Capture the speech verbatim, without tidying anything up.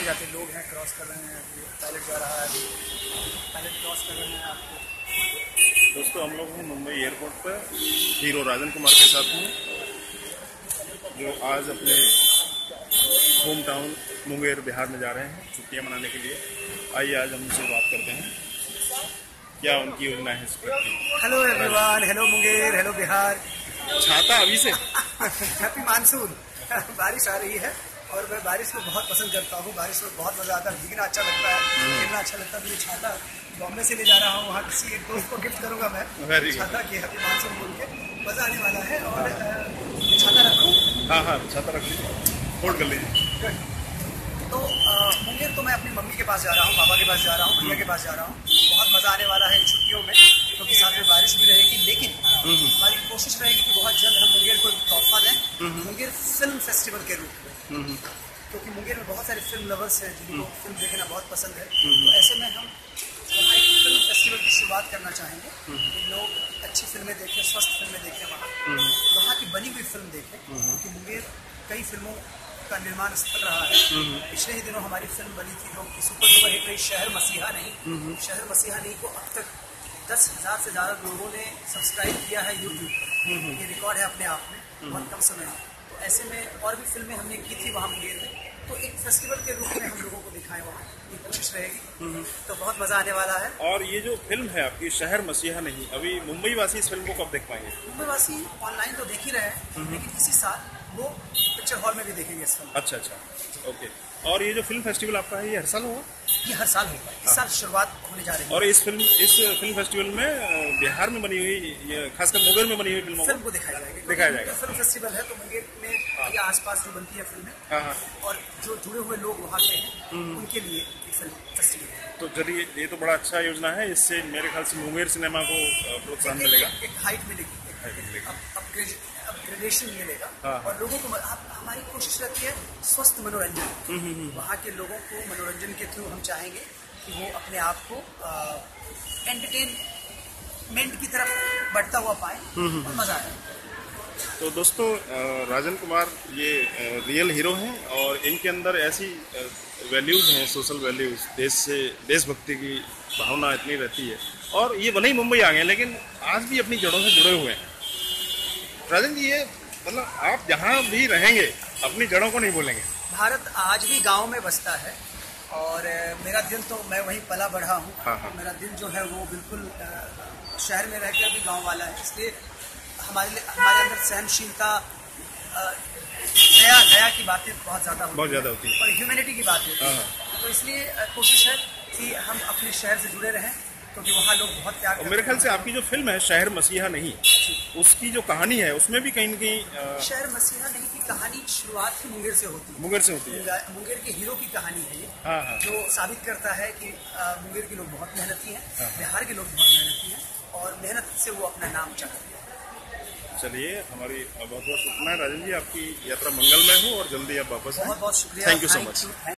आते जाते लोग हैं, क्रॉस कर रहे हैं, पायलट जा रहा है, पायलट क्रॉस कर रहे हैं आपको। दोस्तों हम लोग हैं मुंबई एयरपोर्ट पर हीरो राजन कुमार के साथ में, जो आज अपने होम टाउन मुंगेर बिहार में जा रहे हैं छुट्टियां मनाने के लिए। आइए आज हम उनसे बात करते हैं, क्या उनकी योजना है इस पर। Hello everyone, hello Munger, hello Bihar. छाता अभी से हैप्पी मानसून। बारिश आ रही है और मैं बारिश को बहुत पसंद करता हूँ। बारिश में बहुत मजा आता है, भीगना अच्छा लगता है, खेलना अच्छा लगता है। मुझे छाता बॉम्बे से ले जा रहा हूँ, वहाँ किसी एक दोस्त को गिफ्ट करूँगा मैं छाता की हैप्पी मानसून बोल के। मजा आने वाला है। और छाता रखूँ? हाँ हाँ छाता रख लीजिए, होल्ड कर लीजिए। तो मुंगेर तो मैं अपनी मम्मी के पास जा रहा हूँ, पापा के पास जा रहा हूँ, भैया के पास जा रहा हूँ। बहुत मजा आने वाला है इन छुट्टियों में, क्योंकि साथ में बारिश भी रहेगी। लेकिन हमारी कोशिश रहेगी कि बहुत जल्द हम मुंगेर को तोहफा दें, मुंगेर फिल्म फेस्टिवल के रूप में, क्योंकि मुंगेर में बहुत सारे फिल्म लवर्स हैं जिनको फिल्म देखना बहुत पसंद है। तो ऐसे में हम वहाँ एक फिल्म फेस्टिवल की शुरुआत करना चाहेंगे कि लोग अच्छी फिल्में देखें, स्वस्थ फिल्में देखें, वहाँ वहाँ की बनी हुई फिल्म देखें, क्योंकि मुंगेर कई फिल्मों का निर्माण स्थल रहा है। पिछले ही दिनों हमारी फिल्म बनी थी, लोग सुपर डुपर हिट रही शहर मसीहा नहीं। शहर मसीहा नहीं को अब तक दस हजार से ज्यादा लोगों ने सब्सक्राइब किया है यूट्यूब पर। ये रिकॉर्ड है अपने आप में, बहुत कम समय में। तो ऐसे में और भी फिल्में हमने की थी वहाँ मुंगेर में, तो एक फेस्टिवल के रूप में हम लोगों को दिखाएं, वहाँ ये कोशिश रहेगी। तो बहुत मजा आने वाला है। और ये जो फिल्म है आपकी शहर मसीहा नहीं, अभी मुंबई वासी इस फिल्म को कब देख पाएंगे? मुंबई वासी ऑनलाइन तो देख ही रहे हैं, लेकिन इसी साल वो पिक्चर हॉल में भी देखेंगे इस फिल्म। अच्छा अच्छा, ओके। और ये जो फिल्म फेस्टिवल आपका है, ये हर साल होगा? ये हर साल होगा, इस साल शुरुआत होने जा रही है। और इस फिल्म इस फिल्म फेस्टिवल में बिहार में बनी हुई, ये खासकर मुंगेर में बनी हुई फिल्मों फिल्म को दिखाया जाएगा। दिखाया जाएगा। फिल्म फेस्टिवल है तो मुंगेर में या आसपास जो बनती है फिल्में, और जो जुड़े हुए लोग वहाँ के हैं उनके लिए फिल्म फेस्टिवल है। तो चलिए, ये तो बड़ा अच्छा योजना है। इससे मेरे ख्याल से मुंगेर सिनेमा को प्रोत्साहन मिलेगा, एक हाइट मिलेगी, अपग्रेडेशन मिलेगा। और लोगों को हमारी कोशिश रहती है स्वस्थ मनोरंजन। वहाँ के लोगों को मनोरंजन के थ्रू हम चाहेंगे कि वो अपने आप को एंटरटेनमेंट की तरफ बढ़ता हुआ पाए और मजा आए। तो दोस्तों, राजन कुमार ये रियल हीरो हैं और इनके अंदर ऐसी वैल्यूज़ हैं, सोशल वैल्यूज़, देश से देशभक्ति की भावना इतनी रहती है। और ये भले ही मुंबई आ गए लेकिन आज भी अपनी जड़ों से जुड़े हुए हैं। राजन जी, ये मतलब आप जहाँ भी रहेंगे अपनी जड़ों को नहीं भूलेंगे। भारत आज भी गाँव में बसता है और मेरा दिल तो, मैं वहीं पला बढ़ा हूँ। हाँ हाँ। मेरा दिल जो है वो बिल्कुल शहर में रहकर भी गाँव वाला है। इसलिए हमारे लिए हमारे अंदर सहनशीलता, दया दया की बातें बहुत ज़्यादा होती बहुत ज़्यादा होती है और ह्यूमैनिटी की बात होती है। तो इसलिए कोशिश है कि हम अपने शहर से जुड़े रहें, क्योंकि वहाँ लोग बहुत प्यार करते हैं। मेरे ख्याल से आपकी जो फिल्म है शहर मसीहा नहीं, उसकी जो कहानी है उसमें भी कहीं न कहीं शहर मसीहा नहीं की कहानी शुरुआत ही मुंगेर से होती है। मुंगेर से होती है। मुंगेर के हीरो की कहानी है ये, हाँ हाँ। जो साबित करता है कि मुंगेर के लोग बहुत मेहनती हैं, बिहार के लोग बहुत मेहनती हैं और मेहनत से वो अपना नाम चाहते हैं। चलिए, हमारी बहुत बहुत शुक्रिया राजन जी, आपकी यात्रा मंगलमय हो और जल्दी आप वापस आएं। बहुत बहुत शुक्रिया, थैंक यू सो मच।